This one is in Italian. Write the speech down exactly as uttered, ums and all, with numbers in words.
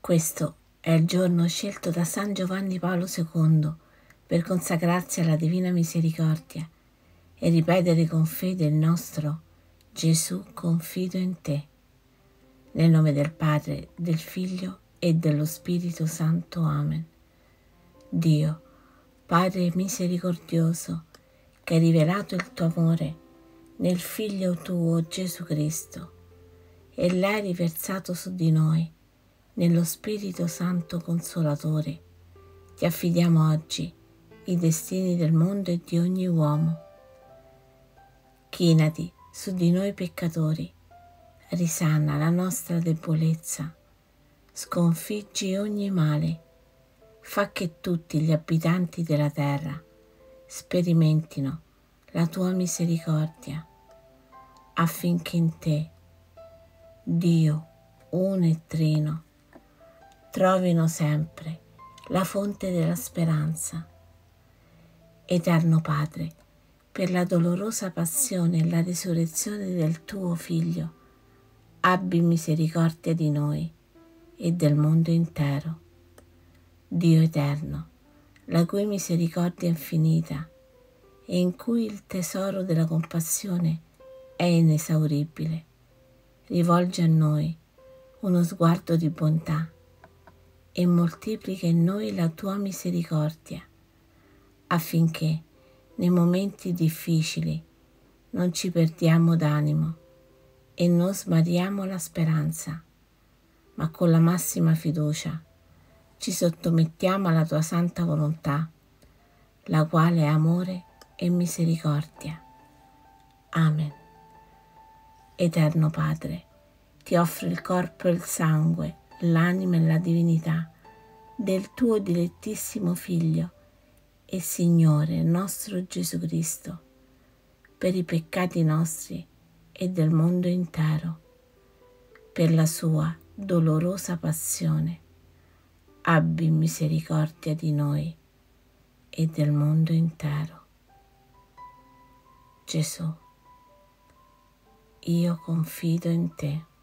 Questo è il giorno scelto da San Giovanni Paolo secondo per consacrarsi alla Divina Misericordia e ripetere con fede il nostro Gesù, confido in te. Nel nome del Padre, del Figlio e dello Spirito Santo. Amen. Dio, Padre misericordioso, che hai rivelato il tuo amore nel Figlio tuo Gesù Cristo e l'hai riversato su di noi nello Spirito Santo Consolatore, ti affidiamo oggi i destini del mondo e di ogni uomo. Chinati su di noi peccatori, risana la nostra debolezza, sconfiggi ogni male, fa che tutti gli abitanti della terra sperimentino la tua misericordia, affinché in te, Dio uno e trino, trovino sempre la fonte della speranza. Eterno Padre, per la dolorosa passione e la risurrezione del tuo Figlio, abbi misericordia di noi e del mondo intero. Dio eterno, la cui misericordia è infinita e in cui il tesoro della compassione è inesauribile, rivolge a noi uno sguardo di bontà e moltiplica in noi la tua misericordia, affinché nei momenti difficili non ci perdiamo d'animo e non smariamo la speranza, ma con la massima fiducia ci sottomettiamo alla tua santa volontà, la quale è amore e misericordia. Amen. Eterno Padre, ti offro il corpo e il sangue, l'anima e la divinità del tuo dilettissimo Figlio e Signore nostro Gesù Cristo, per i peccati nostri e del mondo intero, per la sua dolorosa passione. Abbi misericordia di noi e del mondo intero. Gesù, io confido in te.